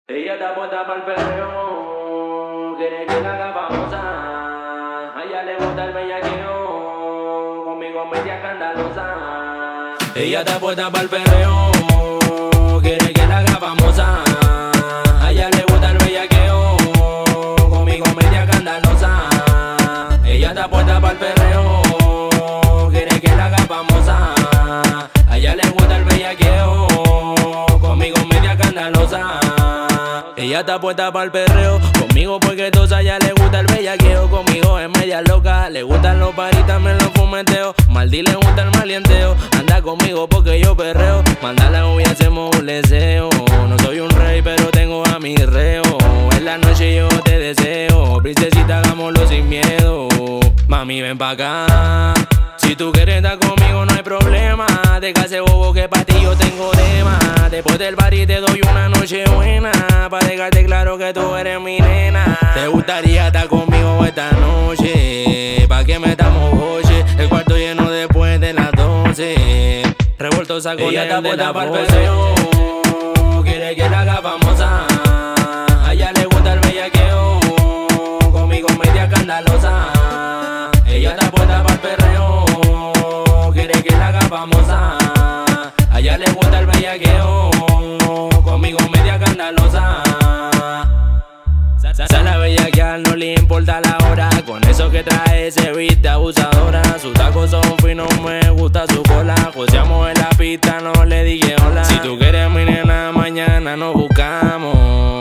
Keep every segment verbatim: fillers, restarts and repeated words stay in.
Ella está puesta para el perreo, quiere que la haga famosa. A ella le gusta el bellaqueo, conmigo media escandalosa. Ella está puesta para el perreo, quiere que la haga famosa. A ella le gusta el bellaqueo, conmigo media escandalosa. Ella está puesta para el perreo, quiere que la haga famosa. A ella le gusta el bellaqueo, conmigo media escandalosa. Ella está puesta para el perreo, conmigo porque todos a ella le gusta el bellaqueo. Conmigo es media loca, le gustan los paris, también los fumeteos. Maldi le gusta el malienteo, anda conmigo porque yo perreo. Mándala hoy hacemos un leseo, no soy un rey pero tengo a mi reo. En la noche yo te deseo, princesita hagámoslo sin miedo. Mami ven pa' acá, si tú quieres estar conmigo no hay problema. Deja ese bobo que pa' ti yo tengo tema. Después del party te doy una noche buena, pa' dejarte claro que tú eres mi nena. ¿Te gustaría estar conmigo esta noche? Pa' que metamos boche, el cuarto lleno después de las doce. Revoltosa con ella está puesta para el perreo, quiere que la haga famosa. A ella le gusta el bellaqueo, conmigo media escandalosa. Ella está puesta para el perreo, quiere que la haga famosa. A ella le gusta el bellaqueo, conmigo media escandalosa. Sale a bellaquear, no le importa la hora. Con eso que trae se viste abusadora. Sus tacos son finos, me gusta su cola. Joseamos en la pista, no le dije hola. Si tú quieres mi nena, mañana nos buscamos.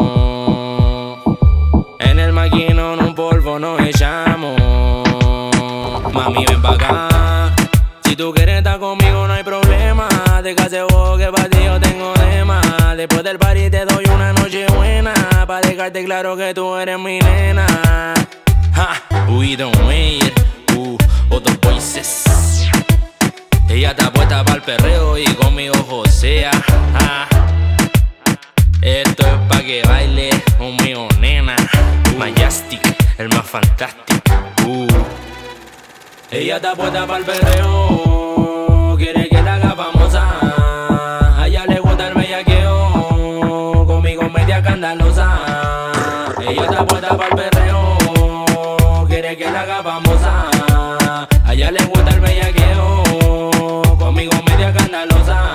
En el maquinón un polvo nos echamos. Mami ven pa' acá, si tú quieres estar conmigo no hay problema. Deja ese bobo que pa' ti yo tengo de más. Después del party te doy una noche buena, pa' dejarte claro que tú eres mi nena. Ha, we don't wait, uh, otros voices. Ella está puesta para el perreo y conmigo josea. Ha. Esto es pa' que baile conmigo nena. uh. Majestic, el más fantástico. uh. Ella está puesta para el perreo, quiere que la haga famosa. A ella le gusta el bellaqueo, conmigo media escandalosa. Ella está puesta para el perreo, quiere que la haga famosa. A ella le gusta el bellaqueo, conmigo media escandalosa.